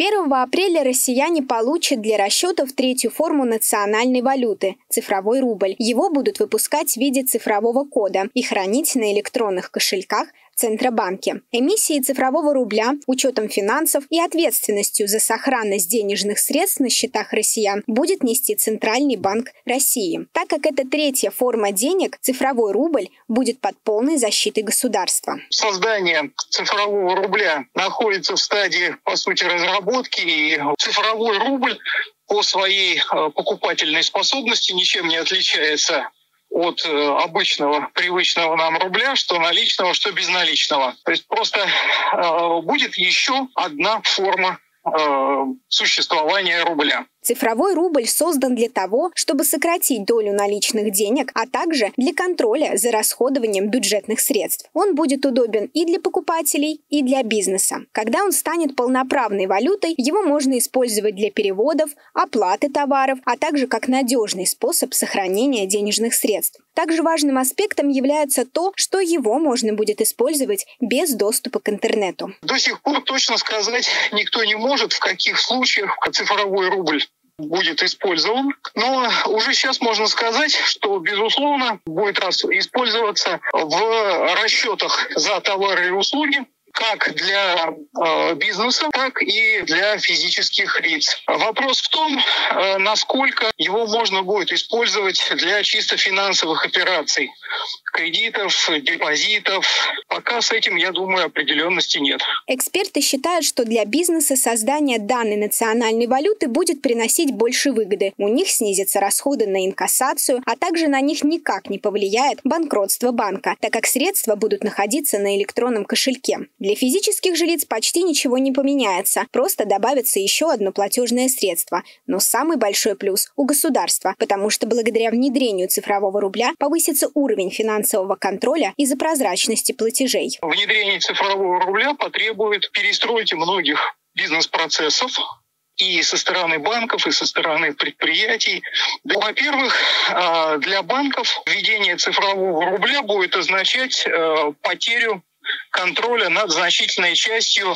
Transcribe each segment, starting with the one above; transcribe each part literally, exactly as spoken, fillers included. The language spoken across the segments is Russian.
первого апреля россияне получат для расчетов третью форму национальной валюты – цифровой рубль. Его будут выпускать в виде цифрового кода и хранить на электронных кошельках в Центробанке. Эмиссией цифрового рубля, учетом финансов и ответственностью за сохранность денежных средств на счетах россиян будет нести Центральный банк России. Так как это третья форма денег, цифровой рубль будет под полной защитой государства. Создание цифрового рубля находится в стадии, по сути, разработки, и цифровой рубль по своей покупательной способности ничем не отличается от обычного, привычного нам рубля, что наличного, что безналичного. То есть просто э, будет еще одна форма э, существования рубля. Цифровой рубль создан для того, чтобы сократить долю наличных денег, а также для контроля за расходованием бюджетных средств. Он будет удобен и для покупателей, и для бизнеса. Когда он станет полноправной валютой, его можно использовать для переводов, оплаты товаров, а также как надежный способ сохранения денежных средств. Также важным аспектом является то, что его можно будет использовать без доступа к интернету. До сих пор точно сказать никто не может, в каких случаях цифровой рубль будет использован. Но уже сейчас можно сказать, что, безусловно, будет использоваться в расчетах за товары и услуги, как для э, бизнеса, так и для физических лиц. Вопрос в том, э, насколько его можно будет использовать для чисто финансовых операций, кредитов, депозитов. Пока с этим, я думаю, определенности нет. Эксперты считают, что для бизнеса создание данной национальной валюты будет приносить больше выгоды. У них снизятся расходы на инкассацию, а также на них никак не повлияет банкротство банка, так как средства будут находиться на электронном кошельке. Для физических же лиц почти ничего не поменяется, просто добавится еще одно платежное средство. Но самый большой плюс у государства, потому что благодаря внедрению цифрового рубля повысится уровень финансового контроля из-за прозрачности платежей. Внедрение цифрового рубля потребует перестройки многих бизнес-процессов и со стороны банков, и со стороны предприятий. Во-первых, для банков введение цифрового рубля будет означать потерю контроля над значительной частью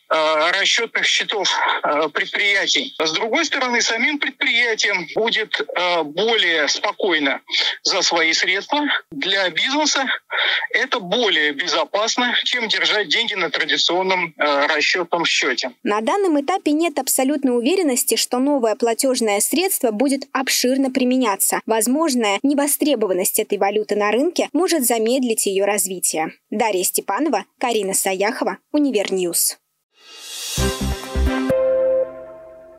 э, расчетных счетов э, предприятий. С другой стороны, самим предприятиям будет э, более спокойно за свои средства. Для бизнеса это более безопасно, чем держать деньги на традиционном э, расчетном счете. На данном этапе нет абсолютной уверенности, что новое платежное средство будет обширно применяться. Возможная невостребованность этой валюты на рынке может замедлить ее развитие. Дарья Степанова, Карина Саяхова, Универньюз.